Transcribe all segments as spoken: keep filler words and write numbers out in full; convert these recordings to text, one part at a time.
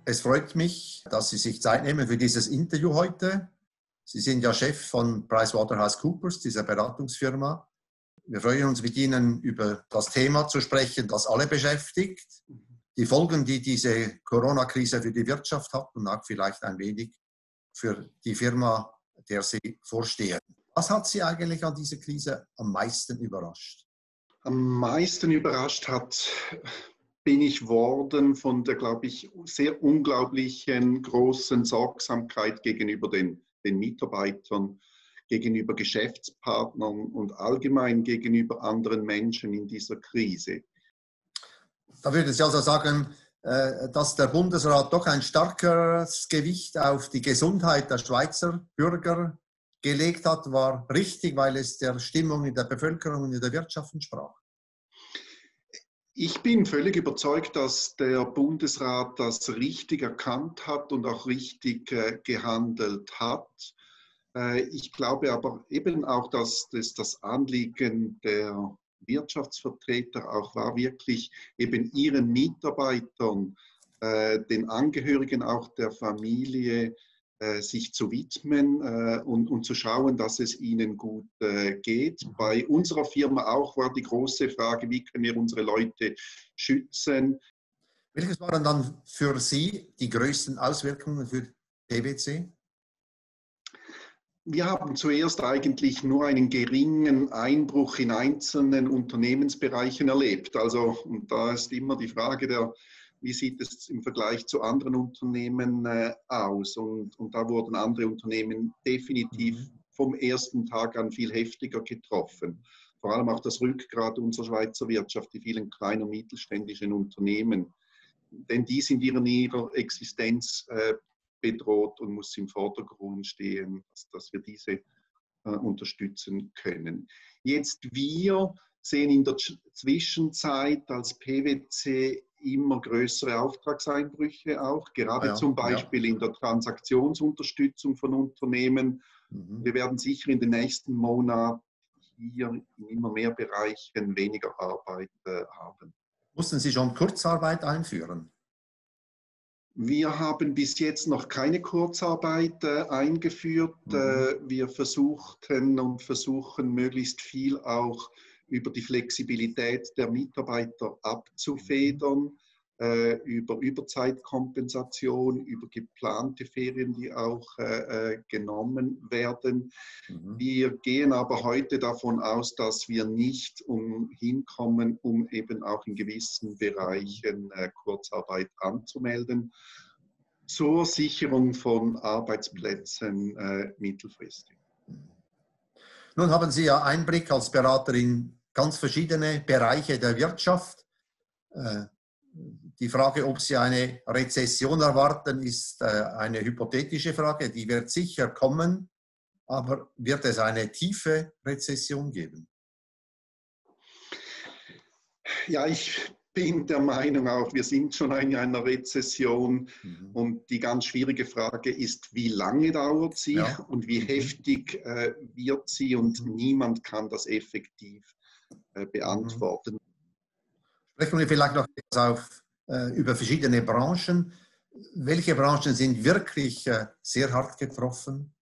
Es freut mich, dass Sie sich Zeit nehmen für dieses Interview heute. Sie sind ja Chef von PricewaterhouseCoopers, dieser Beratungsfirma. Wir freuen uns, mit Ihnen über das Thema zu sprechen, das alle beschäftigt. Die Folgen, die diese Corona-Krise für die Wirtschaft hat und auch vielleicht ein wenig für die Firma, der Sie vorstehen. Was hat Sie eigentlich an dieser Krise am meisten überrascht? Am meisten überrascht hat, bin ich worden von der, glaube ich, sehr unglaublichen großen Sorgsamkeit gegenüber den, den Mitarbeitern, gegenüber Geschäftspartnern und allgemein gegenüber anderen Menschen in dieser Krise. Da würde ich also sagen, dass der Bundesrat doch ein starkes Gewicht auf die Gesundheit der Schweizer Bürger gelegt hat, war richtig, weil es der Stimmung in der Bevölkerung und in der Wirtschaft entsprach. Ich bin völlig überzeugt, dass der Bundesrat das richtig erkannt hat und auch richtig äh, gehandelt hat. Äh, ich glaube aber eben auch, dass das, das Anliegen der Wirtschaftsvertreter auch war, wirklich eben ihren Mitarbeitern, äh, den Angehörigen auch der Familie, äh, sich zu widmen äh, und, und zu schauen, dass es ihnen gut äh, geht. Bei unserer Firma auch war die große Frage, wie können wir unsere Leute schützen. Welches waren dann für Sie die größten Auswirkungen für P W C? Wir haben zuerst eigentlich nur einen geringen Einbruch in einzelnen Unternehmensbereichen erlebt. Also, und da ist immer die Frage der, wie sieht es im Vergleich zu anderen Unternehmen äh, aus? Und, und da wurden andere Unternehmen definitiv vom ersten Tag an viel heftiger getroffen. Vor allem auch das Rückgrat unserer Schweizer Wirtschaft, die vielen kleinen und mittelständischen Unternehmen. Denn die sind in ihrer Existenz äh, bedroht und muss im Vordergrund stehen, dass, dass wir diese äh, unterstützen können. Jetzt wir sehen in der Zwischenzeit als P W C immer größere Auftragseinbrüche auch, gerade ja, zum Beispiel ja. in der Transaktionsunterstützung von Unternehmen. Mhm. Wir werden sicher in den nächsten Monaten hier in immer mehr Bereichen weniger Arbeit äh, haben. Mussten Sie schon Kurzarbeit einführen? Wir haben bis jetzt noch keine Kurzarbeit äh, eingeführt. Mhm. Äh, wir versuchten und versuchen möglichst viel auch über die Flexibilität der Mitarbeiter abzufedern, äh, über Überzeitkompensation, über geplante Ferien, die auch äh, genommen werden. Mhm. Wir gehen aber heute davon aus, dass wir nicht umhin kommen, um eben auch in gewissen Bereichen äh, Kurzarbeit anzumelden, zur Sicherung von Arbeitsplätzen äh, mittelfristig. Nun haben Sie ja Einblick als Berater in ganz verschiedene Bereiche der Wirtschaft. Die Frage, ob Sie eine Rezession erwarten, ist eine hypothetische Frage. Die wird sicher kommen, aber wird es eine tiefe Rezession geben? Ja, ich bin der Meinung auch, wir sind schon in einer Rezession. Mhm. Und die ganz schwierige Frage ist, wie lange dauert sie ja. und wie mhm. heftig äh, wird sie, und mhm. niemand kann das effektiv äh, beantworten. Sprechen wir vielleicht noch auf, äh, über verschiedene Branchen. Welche Branchen sind wirklich äh, sehr hart getroffen?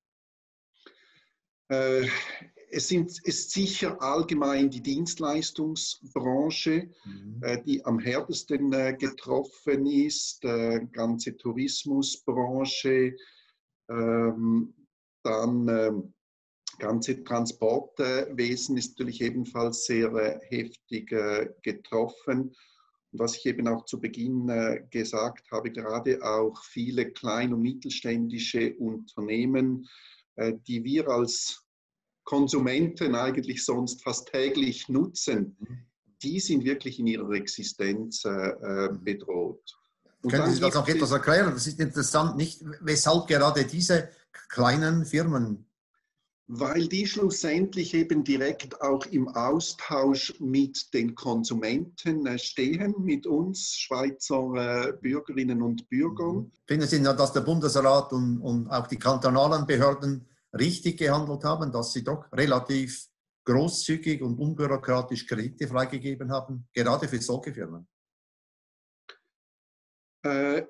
Äh, Es sind, ist sicher allgemein die Dienstleistungsbranche, mhm. äh, die am härtesten äh, getroffen ist, äh, ganze Tourismusbranche, ähm, dann äh, ganze Transportwesen ist natürlich ebenfalls sehr äh, heftig äh, getroffen. Und was ich eben auch zu Beginn äh, gesagt habe, gerade auch viele kleine und mittelständische Unternehmen, äh, die wir als Konsumenten eigentlich sonst fast täglich nutzen, die sind wirklich in ihrer Existenz äh, bedroht. Und können Sie das noch etwas erklären? Das ist interessant, nicht, weshalb gerade diese kleinen Firmen? Weil die schlussendlich eben direkt auch im Austausch mit den Konsumenten äh, stehen, mit uns Schweizer äh, Bürgerinnen und Bürgern. Finden Sie, dass der Bundesrat und, und auch die kantonalen Behörden richtig gehandelt haben, dass sie doch relativ großzügig und unbürokratisch Kredite freigegeben haben, gerade für solche Firmen? Äh,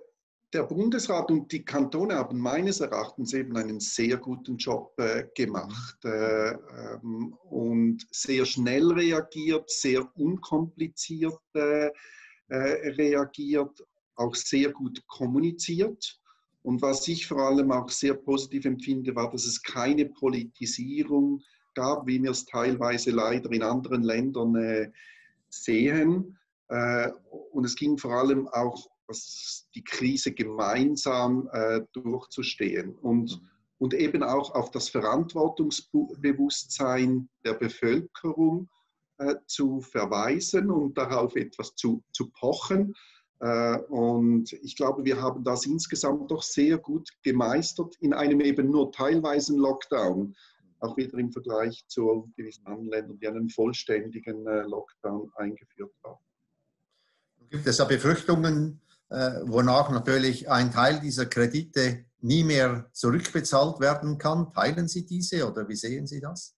Der Bundesrat und die Kantone haben meines Erachtens eben einen sehr guten Job äh, gemacht äh, ähm, und sehr schnell reagiert, sehr unkompliziert äh, äh, reagiert, auch sehr gut kommuniziert. Und was ich vor allem auch sehr positiv empfinde, war, dass es keine Politisierung gab, wie wir es teilweise leider in anderen Ländern äh, sehen. Äh, und es ging vor allem auch, die Krise gemeinsam äh, durchzustehen und, und eben auch auf das Verantwortungsbewusstsein der Bevölkerung äh, zu verweisen und darauf etwas zu, zu pochen. Äh, und ich glaube, wir haben das insgesamt doch sehr gut gemeistert in einem eben nur teilweisen Lockdown, auch wieder im Vergleich zu gewissen anderen Ländern, die einen vollständigen äh, Lockdown eingeführt haben. Gibt es ja Befürchtungen, äh, wonach natürlich ein Teil dieser Kredite nie mehr zurückbezahlt werden kann? Teilen Sie diese oder wie sehen Sie das?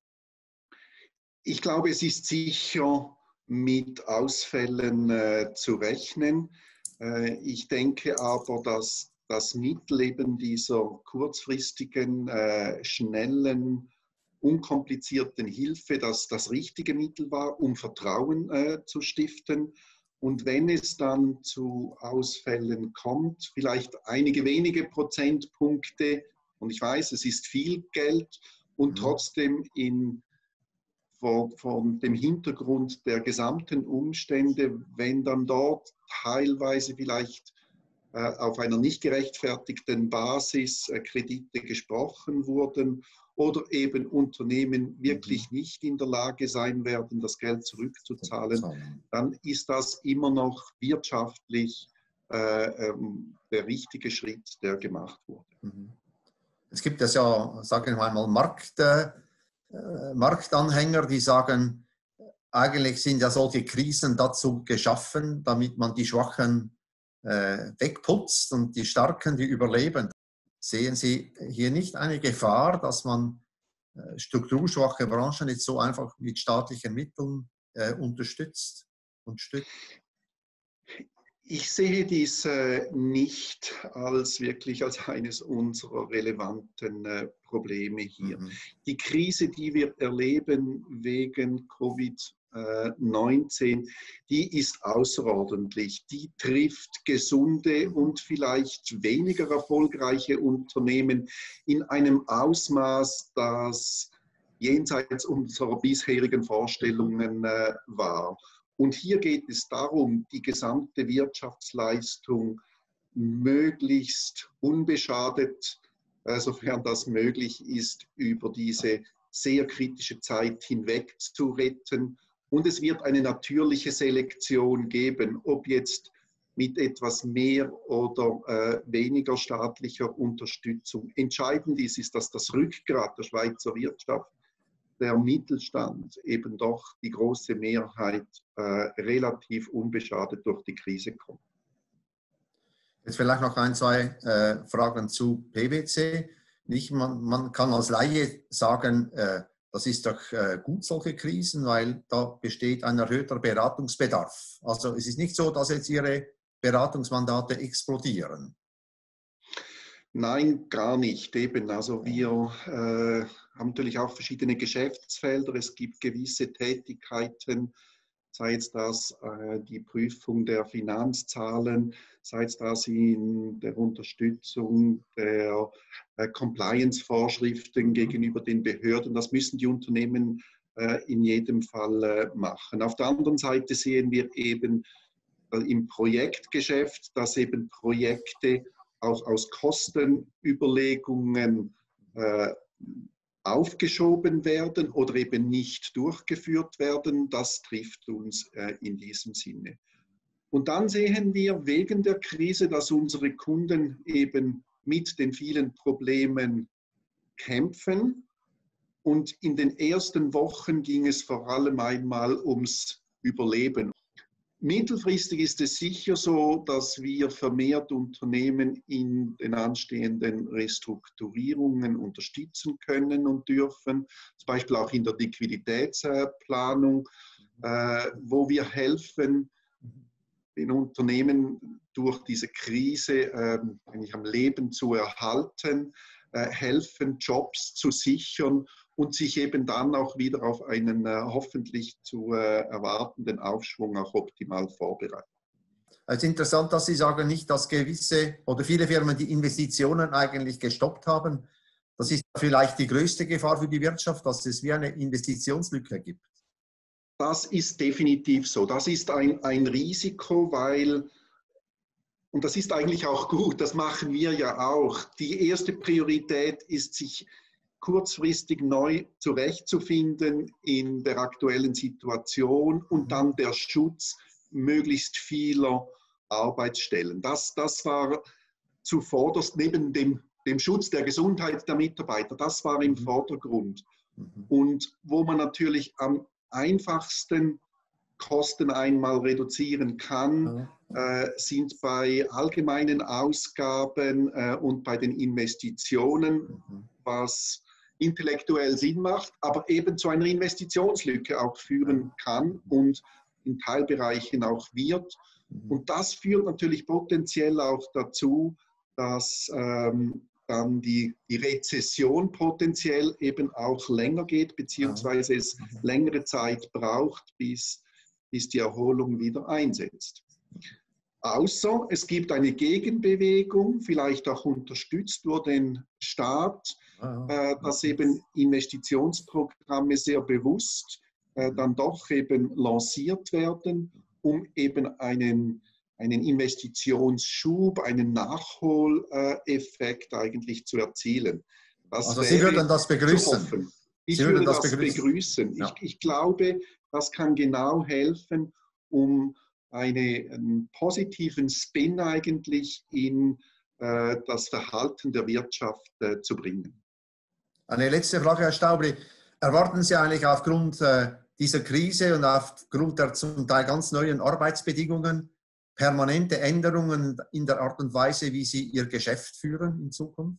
Ich glaube, es ist sicher mit Ausfällen äh, zu rechnen. Äh, ich denke aber, dass das Mittel eben dieser kurzfristigen, äh, schnellen, unkomplizierten Hilfe das, das richtige Mittel war, um Vertrauen äh, zu stiften. Und wenn es dann zu Ausfällen kommt, vielleicht einige wenige Prozentpunkte, und ich weiß, es ist viel Geld, und trotzdem in, vor, vor dem Hintergrund der gesamten Umstände, wenn dann dort teilweise vielleicht äh, auf einer nicht gerechtfertigten Basis äh, Kredite gesprochen wurden, oder eben Unternehmen wirklich nicht in der Lage sein werden, das Geld zurückzuzahlen, dann ist das immer noch wirtschaftlich äh, ähm, der richtige Schritt, der gemacht wurde. Es gibt es ja, sagen wir mal, Markt, äh, Marktanhänger, die sagen, eigentlich sind ja solche Krisen dazu geschaffen, damit man die Schwachen äh, wegputzt und die Starken, die überleben. Sehen Sie hier nicht eine Gefahr, dass man äh, strukturschwache Branchen nicht so einfach mit staatlichen Mitteln äh, unterstützt und stützt? Ich sehe dies äh, nicht als wirklich als eines unserer relevanten äh, Probleme hier. Mhm. Die Krise, die wir erleben wegen Covid neunzehn, die ist außerordentlich. Die trifft gesunde und vielleicht weniger erfolgreiche Unternehmen in einem Ausmaß, das jenseits unserer bisherigen Vorstellungen äh, war. Und hier geht es darum, die gesamte Wirtschaftsleistung möglichst unbeschadet, äh, sofern das möglich ist, über diese sehr kritische Zeit hinweg zu retten. Und es wird eine natürliche Selektion geben, ob jetzt mit etwas mehr oder äh, weniger staatlicher Unterstützung. Entscheidend ist, ist, dass das Rückgrat der Schweizer Wirtschaft, der Mittelstand, eben doch die große Mehrheit äh, relativ unbeschadet durch die Krise kommt. Jetzt vielleicht noch ein, zwei äh, Fragen zu P W C. Nicht, man, man kann als Laie sagen, äh, das ist doch äh, gut, solche Krisen, weil da besteht ein erhöhter Beratungsbedarf. Also es ist nicht so, dass jetzt Ihre Beratungsmandate explodieren. Nein, gar nicht. Eben, also wir äh, haben natürlich auch verschiedene Geschäftsfelder. Es gibt gewisse Tätigkeiten, sei es das äh, die Prüfung der Finanzzahlen, sei es das in der Unterstützung der äh, Compliance-Vorschriften gegenüber den Behörden. Das müssen die Unternehmen äh, in jedem Fall äh, machen. Auf der anderen Seite sehen wir eben äh, im Projektgeschäft, dass eben Projekte auch aus Kostenüberlegungen äh, aufgeschoben werden oder eben nicht durchgeführt werden. Das trifft uns äh, in diesem Sinne. Und dann sehen wir wegen der Krise, dass unsere Kunden eben mit den vielen Problemen kämpfen. Und in den ersten Wochen ging es vor allem einmal ums Überleben. Mittelfristig ist es sicher so, dass wir vermehrt Unternehmen in den anstehenden Restrukturierungen unterstützen können und dürfen, zum Beispiel auch in der Liquiditätsplanung, äh, wo wir helfen, den Unternehmen durch diese Krise ähm, eigentlich am Leben zu erhalten, äh, helfen, Jobs zu sichern und sich eben dann auch wieder auf einen äh, hoffentlich zu äh, erwartenden Aufschwung auch optimal vorbereiten. Es ist interessant, dass Sie sagen, nicht, dass gewisse oder viele Firmen die Investitionen eigentlich gestoppt haben. Das ist vielleicht die größte Gefahr für die Wirtschaft, dass es wie eine Investitionslücke gibt. Das ist definitiv so. Das ist ein, ein Risiko, weil, und das ist eigentlich auch gut, das machen wir ja auch. Die erste Priorität ist, sich kurzfristig neu zurechtzufinden in der aktuellen Situation und dann der Schutz möglichst vieler Arbeitsstellen. Das, das war zuvorderst neben dem, dem Schutz der Gesundheit der Mitarbeiter, das war im Vordergrund. Und wo man natürlich am einfachsten Kosten einmal reduzieren kann, äh, sind bei allgemeinen Ausgaben äh, und bei den Investitionen, was intellektuell Sinn macht, aber eben zu einer Investitionslücke auch führen kann und in Teilbereichen auch wird. Und das führt natürlich potenziell auch dazu, dass ähm, dann die, die Rezession potenziell eben auch länger geht, beziehungsweise es längere Zeit braucht, bis, bis die Erholung wieder einsetzt. Außer es gibt eine Gegenbewegung, vielleicht auch unterstützt durch den Staat, äh, dass eben Investitionsprogramme sehr bewusst äh, dann doch eben lanciert werden, um eben einen einen Investitionsschub, einen Nachholeffekt eigentlich zu erzielen. Das also Sie würden das begrüßen? Ich Sie würde das das begrüßen. begrüßen. Ja. Ich, ich glaube, das kann genau helfen, um eine, einen positiven Spin eigentlich in äh, das Verhalten der Wirtschaft äh, zu bringen. Eine letzte Frage, Herr Staubli. Erwarten Sie eigentlich aufgrund äh, dieser Krise und aufgrund der zum Teil ganz neuen Arbeitsbedingungen permanente Änderungen in der Art und Weise, wie Sie Ihr Geschäft führen in Zukunft?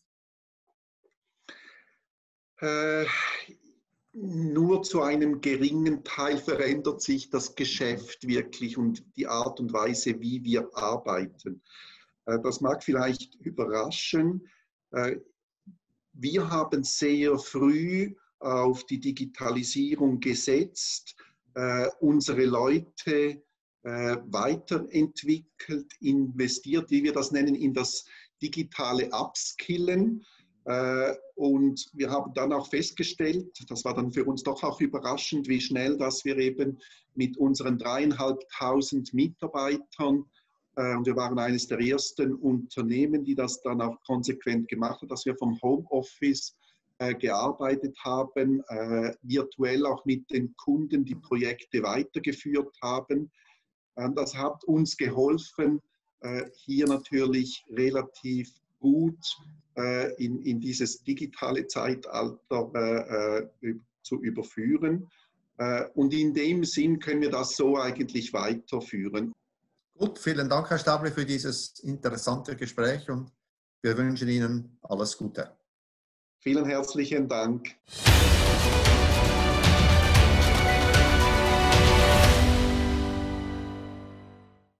Äh, nur zu einem geringen Teil verändert sich das Geschäft wirklich und die Art und Weise, wie wir arbeiten. Äh, das mag vielleicht überraschen. Äh, wir haben sehr früh auf die Digitalisierung gesetzt, äh, unsere Leute Äh, weiterentwickelt, investiert, wie wir das nennen, in das digitale Upskillen. Äh, und wir haben dann auch festgestellt, das war dann für uns doch auch überraschend, wie schnell, dass wir eben mit unseren dreieinhalbtausend Mitarbeitern, äh, und wir waren eines der ersten Unternehmen, die das dann auch konsequent gemacht haben, dass wir vom Homeoffice äh, gearbeitet haben, äh, virtuell auch mit den Kunden die Projekte weitergeführt haben. Das hat uns geholfen, hier natürlich relativ gut in, in dieses digitale Zeitalter zu überführen. Und in dem Sinn können wir das so eigentlich weiterführen. Gut, vielen Dank, Herr Staubli, für dieses interessante Gespräch und wir wünschen Ihnen alles Gute. Vielen herzlichen Dank.